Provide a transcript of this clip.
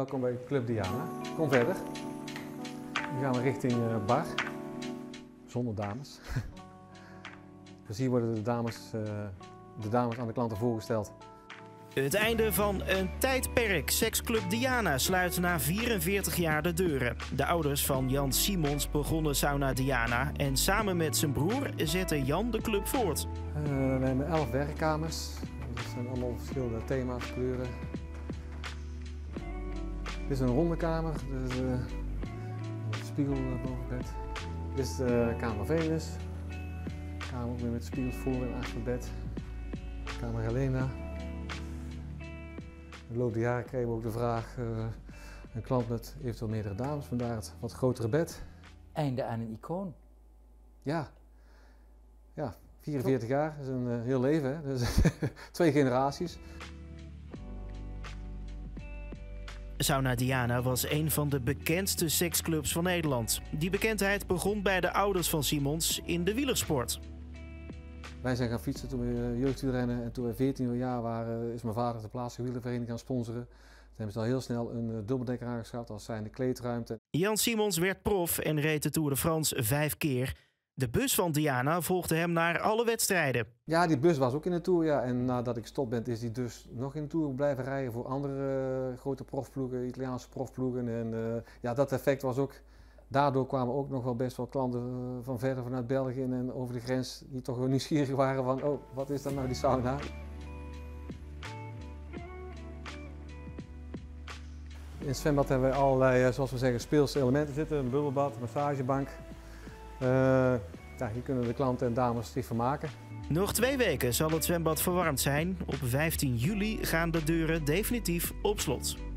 welkom bij Club Diana. Kom verder. Nu gaan we richting bar, zonder dames. Dus hier worden de dames aan de klanten voorgesteld. Het einde van een tijdperk. Seksclub Diana sluit na 44 jaar de deuren. De ouders van Jan Simons begonnen Sauna Diana en samen met zijn broer zette Jan de club voort. We hebben 11 werkkamers. Dat zijn allemaal verschillende thema's, kleuren. Dit is een ronde kamer, dus, een spiegel boven het bed. Dit is de kamer Venus. Kamer ook weer met spiegels voor en achter het bed. Kamer Helena. In de loop der jaren kregen we ook de vraag, een klant met eventueel meerdere dames, vandaar het wat grotere bed. Einde aan een icoon. Ja, 44 jaar is een heel leven, hè? Dus 2 generaties. Sauna Diana was een van de bekendste seksclubs van Nederland. Die bekendheid begon bij de ouders van Simons in de wielersport. Wij zijn gaan fietsen toen we jeugdwielrennen en toen we 14 jaar waren is mijn vader de plaatselijke wielervereniging gaan sponsoren. Toen hebben ze al heel snel een dubbeldekker aangeschaft als zijnde kleedruimte. Jan Simons werd prof en reed de Tour de France 5 keer. De bus van Diana volgde hem naar alle wedstrijden. Ja, die bus was ook in de Tour, ja. En nadat ik gestopt ben is die dus nog in de Tour blijven rijden voor andere grote profploegen, Italiaanse profploegen. En ja, dat effect was ook, daardoor kwamen ook nog wel best wel klanten van verder vanuit België en over de grens die toch wel nieuwsgierig waren van, oh, wat is dan nou die sauna? In het zwembad hebben we allerlei, zoals we zeggen, speelse elementen zitten. Een bubbelbad, een massagebank. Ja, hier kunnen de klanten en dames zich vermaken. Nog 2 weken zal het zwembad verwarmd zijn. Op 15 juli gaan de deuren definitief op slot.